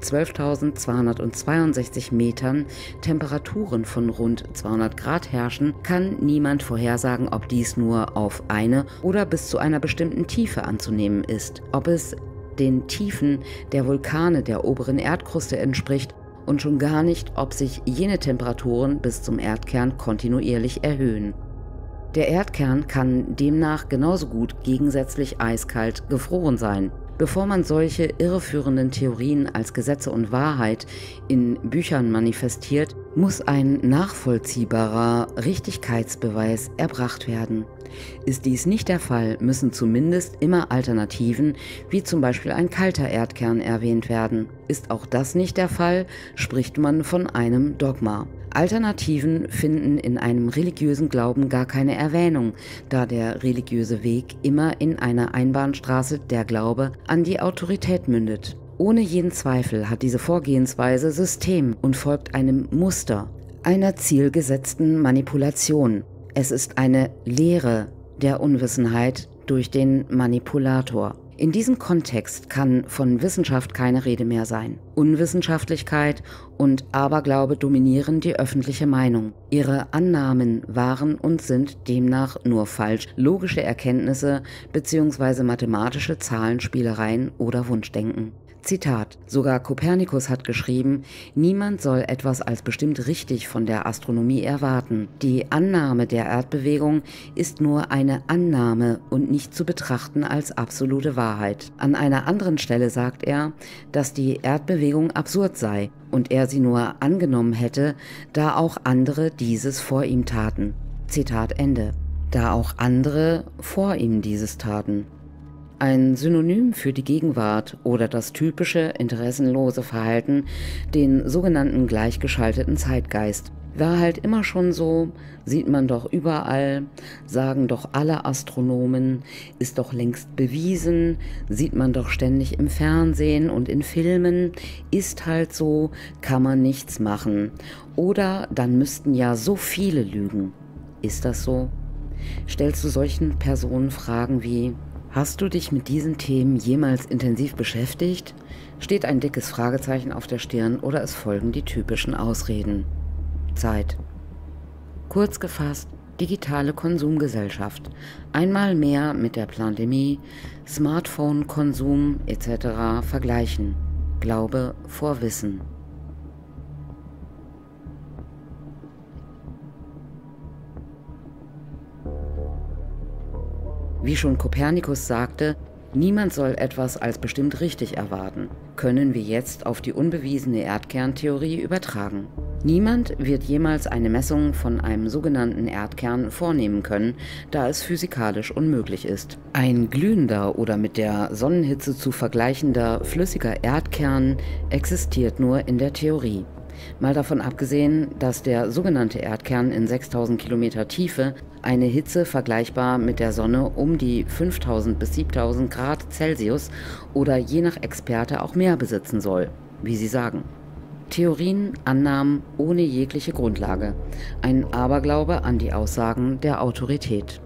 12.262 Metern Temperaturen von rund 200 Grad herrschen, kann niemand vorhersagen, ob dies nur auf eine oder bis zu einer bestimmten Tiefe anzunehmen ist, ob es den Tiefen der Vulkane der oberen Erdkruste entspricht und schon gar nicht, ob sich jene Temperaturen bis zum Erdkern kontinuierlich erhöhen. Der Erdkern kann demnach genauso gut gegensätzlich eiskalt gefroren sein. Bevor man solche irreführenden Theorien als Gesetze und Wahrheit in Büchern manifestiert, muss ein nachvollziehbarer Richtigkeitsbeweis erbracht werden. Ist dies nicht der Fall, müssen zumindest immer Alternativen, wie zum Beispiel ein kalter Erdkern, erwähnt werden. Ist auch das nicht der Fall, spricht man von einem Dogma. Alternativen finden in einem religiösen Glauben gar keine Erwähnung, da der religiöse Weg immer in einer Einbahnstraße der Glaube an die Autorität mündet. Ohne jeden Zweifel hat diese Vorgehensweise System und folgt einem Muster, einer zielgesetzten Manipulation. Es ist eine Lehre der Unwissenheit durch den Manipulator. In diesem Kontext kann von Wissenschaft keine Rede mehr sein. Unwissenschaftlichkeit und Aberglaube dominieren die öffentliche Meinung. Ihre Annahmen waren und sind demnach nur falsch, logische Erkenntnisse bzw. mathematische Zahlenspielereien oder Wunschdenken. Zitat: Sogar Kopernikus hat geschrieben, niemand soll etwas als bestimmt richtig von der Astronomie erwarten. Die Annahme der Erdbewegung ist nur eine Annahme und nicht zu betrachten als absolute Wahrheit. An einer anderen Stelle sagt er, dass die Erdbewegung absurd sei und er sie nur angenommen hätte, da auch andere dieses vor ihm taten. Zitat Ende. Da auch andere vor ihm dieses taten. Ein Synonym für die Gegenwart oder das typische interessenlose Verhalten, den sogenannten gleichgeschalteten Zeitgeist. War halt immer schon so, sieht man doch überall, sagen doch alle Astronomen, ist doch längst bewiesen, sieht man doch ständig im Fernsehen und in Filmen, ist halt so, kann man nichts machen. Oder dann müssten ja so viele lügen. Ist das so? Stellst du solchen Personen Fragen wie: Hast du dich mit diesen Themen jemals intensiv beschäftigt? Steht ein dickes Fragezeichen auf der Stirn oder es folgen die typischen Ausreden? Zeit. Kurz gefasst, digitale Konsumgesellschaft. Einmal mehr mit der Pandemie, Smartphone-Konsum etc. vergleichen. Glaube vor Wissen. Wie schon Kopernikus sagte, niemand soll etwas als bestimmt richtig erwarten, können wir jetzt auf die unbewiesene Erdkerntheorie übertragen. Niemand wird jemals eine Messung von einem sogenannten Erdkern vornehmen können, da es physikalisch unmöglich ist. Ein glühender oder mit der Sonnenhitze zu vergleichender flüssiger Erdkern existiert nur in der Theorie. Mal davon abgesehen, dass der sogenannte Erdkern in 6000 Kilometer Tiefe eine Hitze vergleichbar mit der Sonne um die 5000 bis 7000 Grad Celsius oder je nach Experte auch mehr besitzen soll, wie sie sagen. Theorien, Annahmen ohne jegliche Grundlage. Ein Aberglaube an die Aussagen der Autorität.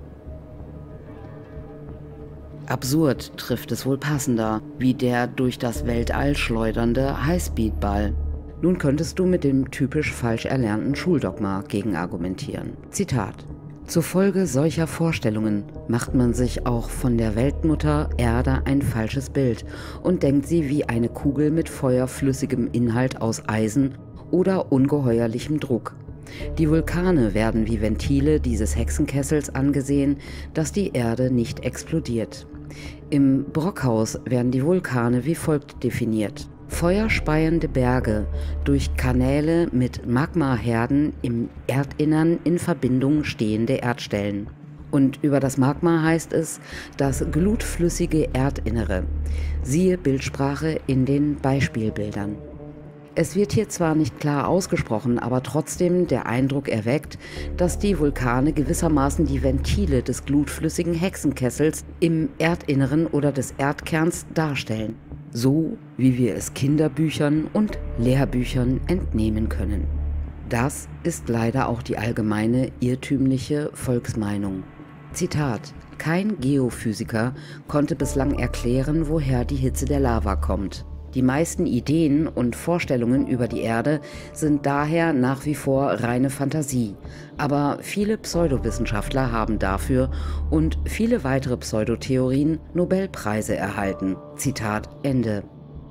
Absurd trifft es wohl passender, wie der durch das Weltall schleudernde Highspeedball. Nun könntest du mit dem typisch falsch erlernten Schuldogma gegenargumentieren. Zitat: Zufolge solcher Vorstellungen macht man sich auch von der Weltmutter Erde ein falsches Bild und denkt sie wie eine Kugel mit feuerflüssigem Inhalt aus Eisen oder ungeheuerlichem Druck. Die Vulkane werden wie Ventile dieses Hexenkessels angesehen, dass die Erde nicht explodiert. Im Brockhaus werden die Vulkane wie folgt definiert: Feuerspeiende Berge durch Kanäle mit Magmaherden im Erdinnern in Verbindung stehende Erdstellen. Und über das Magma heißt es das glutflüssige Erdinnere. Siehe Bildsprache in den Beispielbildern. Es wird hier zwar nicht klar ausgesprochen, aber trotzdem der Eindruck erweckt, dass die Vulkane gewissermaßen die Ventile des glutflüssigen Hexenkessels im Erdinneren oder des Erdkerns darstellen. So wie wir es Kinderbüchern und Lehrbüchern entnehmen können. Das ist leider auch die allgemeine irrtümliche Volksmeinung. Zitat: Kein Geophysiker konnte bislang erklären, woher die Hitze der Lava kommt. Die meisten Ideen und Vorstellungen über die Erde sind daher nach wie vor reine Fantasie. Aber viele Pseudowissenschaftler haben dafür und viele weitere Pseudotheorien Nobelpreise erhalten. Zitat Ende.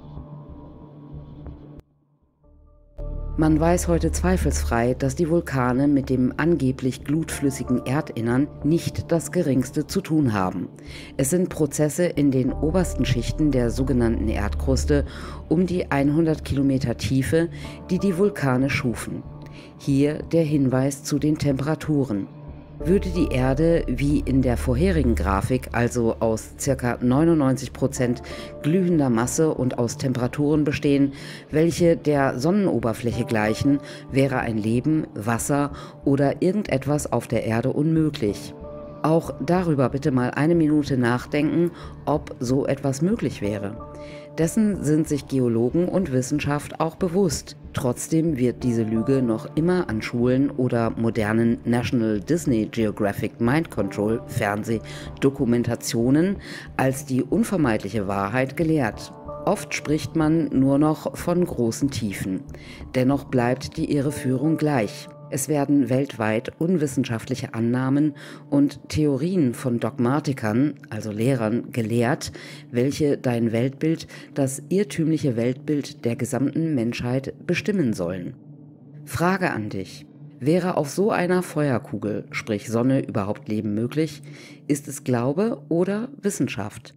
Man weiß heute zweifelsfrei, dass die Vulkane mit dem angeblich glutflüssigen Erdinnern nicht das Geringste zu tun haben. Es sind Prozesse in den obersten Schichten der sogenannten Erdkruste um die 100 Kilometer Tiefe, die die Vulkane schufen. Hier der Hinweis zu den Temperaturen. Würde die Erde wie in der vorherigen Grafik, also aus ca. 99% glühender Masse und aus Temperaturen bestehen, welche der Sonnenoberfläche gleichen, wäre ein Leben, Wasser oder irgendetwas auf der Erde unmöglich. Auch darüber bitte mal eine Minute nachdenken, ob so etwas möglich wäre. Dessen sind sich Geologen und Wissenschaft auch bewusst. Trotzdem wird diese Lüge noch immer an Schulen oder modernen National Disney Geographic Mind Control Fernsehdokumentationen als die unvermeidliche Wahrheit gelehrt. Oft spricht man nur noch von großen Tiefen. Dennoch bleibt die Irreführung gleich. Es werden weltweit unwissenschaftliche Annahmen und Theorien von Dogmatikern, also Lehrern, gelehrt, welche dein Weltbild, das irrtümliche Weltbild der gesamten Menschheit bestimmen sollen. Frage an dich: Wäre auf so einer Feuerkugel, sprich Sonne, überhaupt Leben möglich? Ist es Glaube oder Wissenschaft?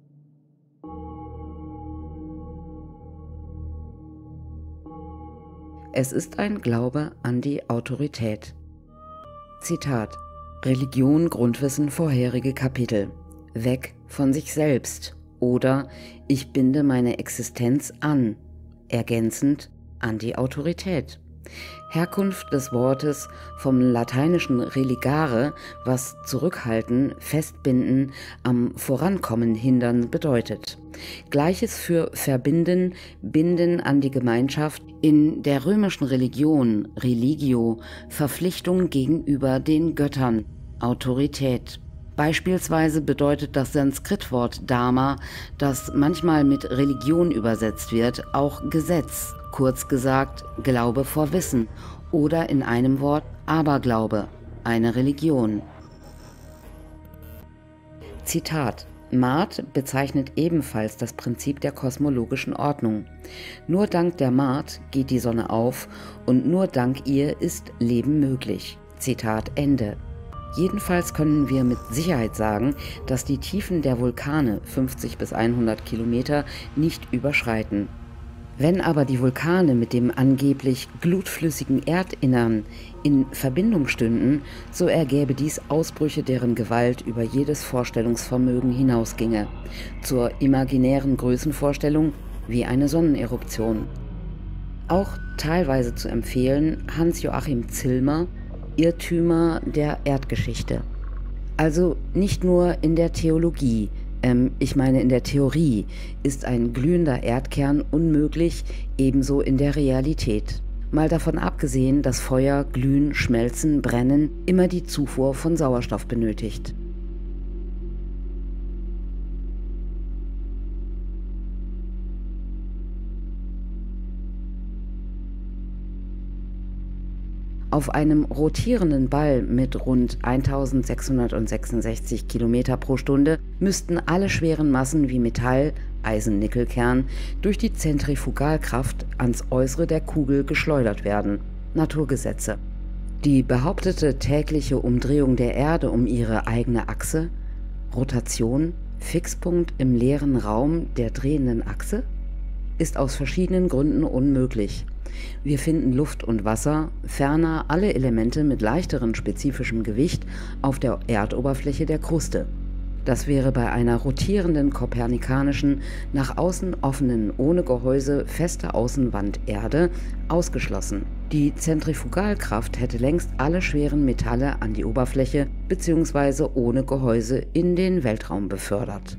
Es ist ein Glaube an die Autorität. Zitat: Religion, Grundwissen, vorherige Kapitel. Weg von sich selbst oder ich binde meine Existenz an, ergänzend an die Autorität. Herkunft des Wortes vom lateinischen religare, was zurückhalten, festbinden, am Vorankommen hindern bedeutet. Gleiches für verbinden, binden an die Gemeinschaft, in der römischen Religion, Religio, Verpflichtung gegenüber den Göttern, Autorität. Beispielsweise bedeutet das Sanskritwort Dharma, das manchmal mit Religion übersetzt wird, auch Gesetz, kurz gesagt Glaube vor Wissen oder in einem Wort Aberglaube, eine Religion. Zitat: Mard bezeichnet ebenfalls das Prinzip der kosmologischen Ordnung. Nur dank der Mard geht die Sonne auf und nur dank ihr ist Leben möglich. Zitat Ende. Jedenfalls können wir mit Sicherheit sagen, dass die Tiefen der Vulkane 50 bis 100 Kilometer nicht überschreiten. Wenn aber die Vulkane mit dem angeblich glutflüssigen Erdinnern in Verbindung stünden, so ergäbe dies Ausbrüche, deren Gewalt über jedes Vorstellungsvermögen hinausginge, zur imaginären Größenvorstellung wie eine Sonneneruption. Auch teilweise zu empfehlen Hans-Joachim Zillmer, Irrtümer der Erdgeschichte. Also nicht nur in der Theologie Ich meine, in der Theorie ist ein glühender Erdkern unmöglich, ebenso in der Realität. Mal davon abgesehen, dass Feuer, Glühen, Schmelzen, Brennen immer die Zufuhr von Sauerstoff benötigt. Auf einem rotierenden Ball mit rund 1666 km pro Stunde müssten alle schweren Massen wie Metall, Eisen-Nickel-Kern durch die Zentrifugalkraft ans Äußere der Kugel geschleudert werden. Naturgesetze. Die behauptete tägliche Umdrehung der Erde um ihre eigene Achse, Rotation, Fixpunkt im leeren Raum der drehenden Achse, ist aus verschiedenen Gründen unmöglich. Wir finden Luft und Wasser, ferner alle Elemente mit leichterem spezifischem Gewicht auf der Erdoberfläche der Kruste. Das wäre bei einer rotierenden kopernikanischen, nach außen offenen, ohne Gehäuse feste Außenwand Erde ausgeschlossen. Die Zentrifugalkraft hätte längst alle schweren Metalle an die Oberfläche bzw. ohne Gehäuse in den Weltraum befördert.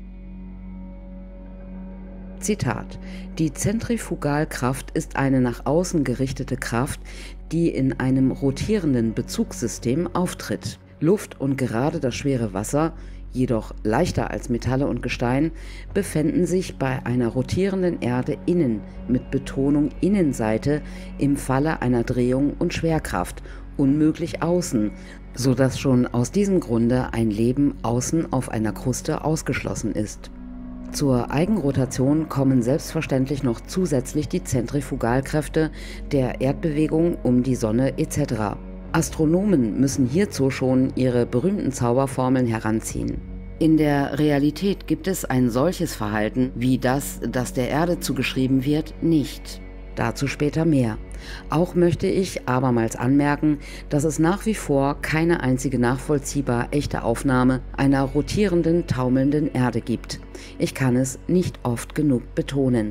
Zitat: Die Zentrifugalkraft ist eine nach außen gerichtete Kraft, die in einem rotierenden Bezugssystem auftritt. Luft und gerade das schwere Wasser, jedoch leichter als Metalle und Gestein, befänden sich bei einer rotierenden Erde innen, mit Betonung Innenseite, im Falle einer Drehung und Schwerkraft, unmöglich außen, so dass schon aus diesem Grunde ein Leben außen auf einer Kruste ausgeschlossen ist. Zur Eigenrotation kommen selbstverständlich noch zusätzlich die Zentrifugalkräfte der Erdbewegung um die Sonne etc. Astronomen müssen hierzu schon ihre berühmten Zauberformeln heranziehen. In der Realität gibt es ein solches Verhalten wie das der Erde zugeschrieben wird, nicht. Dazu später mehr. Auch möchte ich abermals anmerken, dass es nach wie vor keine einzige nachvollziehbar echte Aufnahme einer rotierenden, taumelnden Erde gibt. Ich kann es nicht oft genug betonen.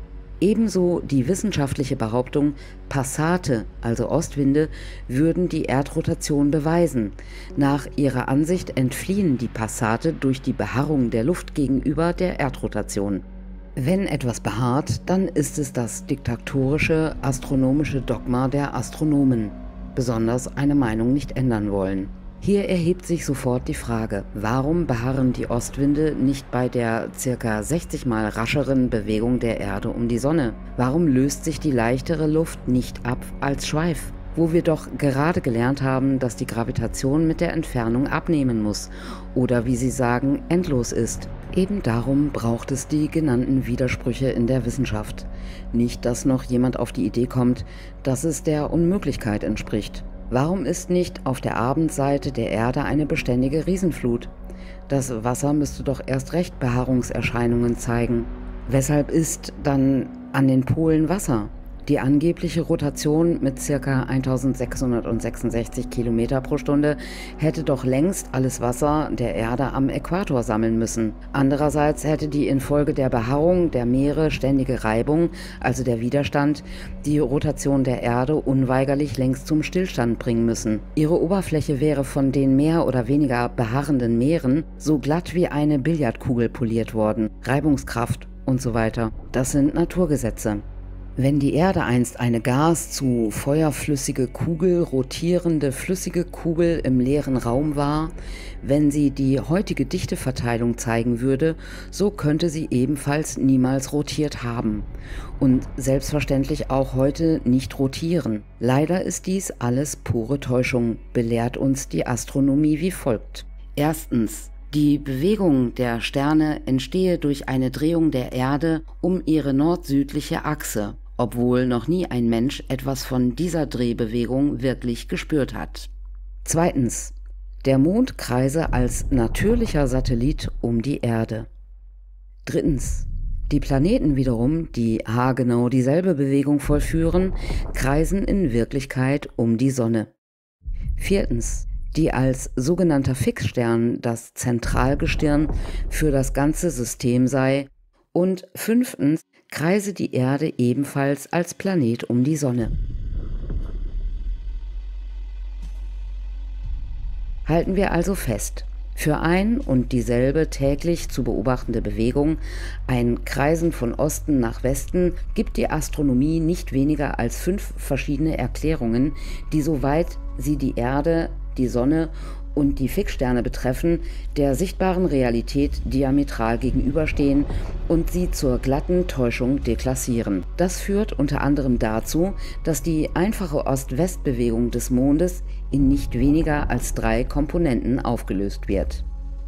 Ebenso die wissenschaftliche Behauptung, Passate, also Ostwinde, würden die Erdrotation beweisen. Nach ihrer Ansicht entfliehen die Passate durch die Beharrung der Luft gegenüber der Erdrotation. Wenn etwas beharrt, dann ist es das diktatorische, astronomische Dogma der Astronomen, besonders eine Meinung nicht ändern wollen. Hier erhebt sich sofort die Frage, warum beharren die Ostwinde nicht bei der ca. 60 mal rascheren Bewegung der Erde um die Sonne? Warum löst sich die leichtere Luft nicht ab als Schweif? Wo wir doch gerade gelernt haben, dass die Gravitation mit der Entfernung abnehmen muss oder, wie Sie sagen, endlos ist. Eben darum braucht es die genannten Widersprüche in der Wissenschaft. Nicht, dass noch jemand auf die Idee kommt, dass es der Unmöglichkeit entspricht. Warum ist nicht auf der Abendseite der Erde eine beständige Riesenflut? Das Wasser müsste doch erst recht Behaarungserscheinungen zeigen. Weshalb ist dann an den Polen Wasser? Die angebliche Rotation mit ca. 1666 km pro Stunde hätte doch längst alles Wasser der Erde am Äquator sammeln müssen. Andererseits hätte die infolge der Behaarung der Meere ständige Reibung, also der Widerstand, die Rotation der Erde unweigerlich längst zum Stillstand bringen müssen. Ihre Oberfläche wäre von den mehr oder weniger beharrenden Meeren so glatt wie eine Billardkugel poliert worden. Reibungskraft und so weiter. Das sind Naturgesetze. Wenn die Erde einst eine zu feuerflüssige Kugel, rotierende flüssige Kugel im leeren Raum war, wenn sie die heutige Dichteverteilung zeigen würde, so könnte sie ebenfalls niemals rotiert haben und selbstverständlich auch heute nicht rotieren. Leider ist dies alles pure Täuschung, belehrt uns die Astronomie wie folgt. Erstens. Die Bewegung der Sterne entstehe durch eine Drehung der Erde um ihre nord-südliche Achse, obwohl noch nie ein Mensch etwas von dieser Drehbewegung wirklich gespürt hat. Zweitens. Der Mond kreise als natürlicher Satellit um die Erde. Drittens. Die Planeten wiederum, die haargenau dieselbe Bewegung vollführen, kreisen in Wirklichkeit um die Sonne. Viertens. Die als sogenannter Fixstern das Zentralgestirn für das ganze System sei. Und fünftens, kreise die Erde ebenfalls als Planet um die Sonne. Halten wir also fest, Für ein und dieselbe täglich zu beobachtende Bewegung, ein Kreisen von Osten nach Westen, gibt die Astronomie nicht weniger als 5 verschiedene Erklärungen, die, soweit sie die Erde, die Sonne und die Fixsterne betreffen, der sichtbaren Realität diametral gegenüberstehen und sie zur glatten Täuschung deklassieren. Das führt unter anderem dazu, dass die einfache Ost-West-Bewegung des Mondes in nicht weniger als 3 Komponenten aufgelöst wird.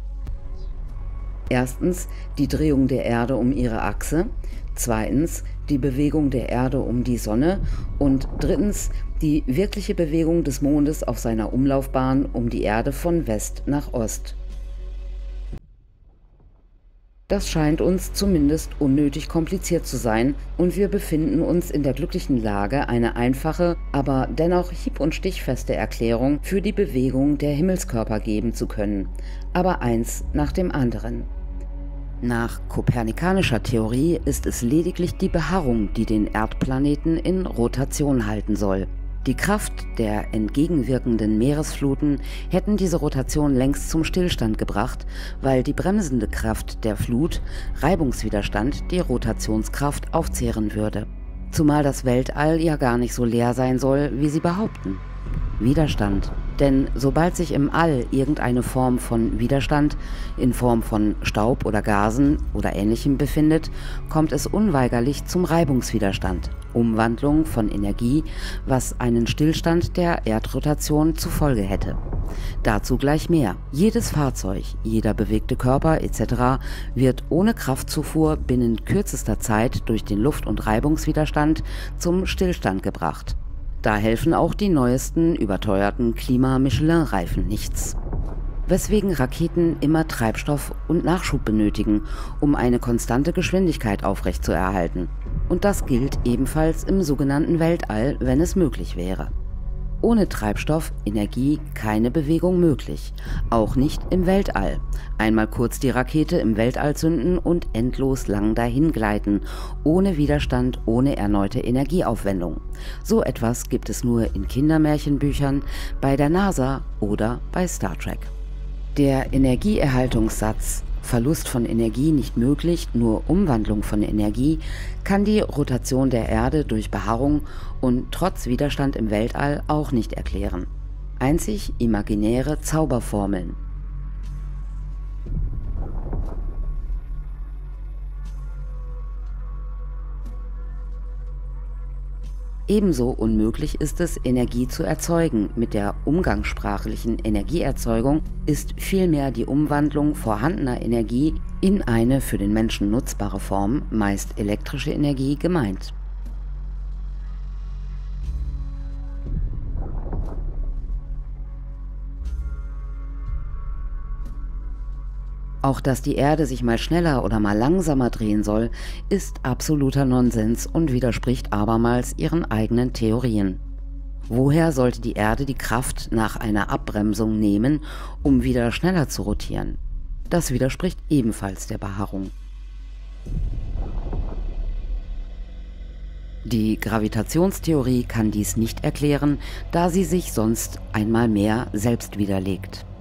Erstens die Drehung der Erde um ihre Achse, zweitens die Bewegung der Erde um die Sonne und drittens die wirkliche Bewegung des Mondes auf seiner Umlaufbahn um die Erde von West nach Ost. Das scheint uns zumindest unnötig kompliziert zu sein und wir befinden uns in der glücklichen Lage, eine einfache, aber dennoch hieb- und stichfeste Erklärung für die Bewegung der Himmelskörper geben zu können, aber eins nach dem anderen. Nach kopernikanischer Theorie ist es lediglich die Beharrung, die den Erdplaneten in Rotation halten soll. Die Kraft der entgegenwirkenden Meeresfluten hätten diese Rotation längst zum Stillstand gebracht, weil die bremsende Kraft der Flut, Reibungswiderstand, die Rotationskraft aufzehren würde. Zumal das Weltall ja gar nicht so leer sein soll, wie sie behaupten. Widerstand. Denn sobald sich im All irgendeine Form von Widerstand in Form von Staub oder Gasen oder Ähnlichem befindet, kommt es unweigerlich zum Reibungswiderstand, Umwandlung von Energie, was einen Stillstand der Erdrotation zur Folge hätte. Dazu gleich mehr. Jedes Fahrzeug, jeder bewegte Körper etc. wird ohne Kraftzufuhr binnen kürzester Zeit durch den Luft- und Reibungswiderstand zum Stillstand gebracht. Da helfen auch die neuesten, überteuerten Klima-Michelin-Reifen nichts. Weswegen Raketen immer Treibstoff und Nachschub benötigen, um eine konstante Geschwindigkeit aufrechtzuerhalten. Und das gilt ebenfalls im sogenannten Weltall, wenn es möglich wäre. Ohne Treibstoff, Energie, keine Bewegung möglich. Auch nicht im Weltall. Einmal kurz die Rakete im Weltall zünden und endlos lang dahin gleiten. Ohne Widerstand, ohne erneute Energieaufwendung. So etwas gibt es nur in Kindermärchenbüchern, bei der NASA oder bei Star Trek. Der Energieerhaltungssatz Verlust von Energie nicht möglich, nur Umwandlung von Energie, kann die Rotation der Erde durch Beharrung und trotz Widerstand im Weltall auch nicht erklären. Einzig imaginäre Zauberformeln. Ebenso unmöglich ist es, Energie zu erzeugen. Mit der umgangssprachlichen Energieerzeugung ist vielmehr die Umwandlung vorhandener Energie in eine für den Menschen nutzbare Form, meist elektrische Energie, gemeint. Auch dass die Erde sich mal schneller oder mal langsamer drehen soll, ist absoluter Nonsens und widerspricht abermals ihren eigenen Theorien. Woher sollte die Erde die Kraft nach einer Abbremsung nehmen, um wieder schneller zu rotieren? Das widerspricht ebenfalls der Beharrung. Die Gravitationstheorie kann dies nicht erklären, da sie sich sonst einmal mehr selbst widerlegt.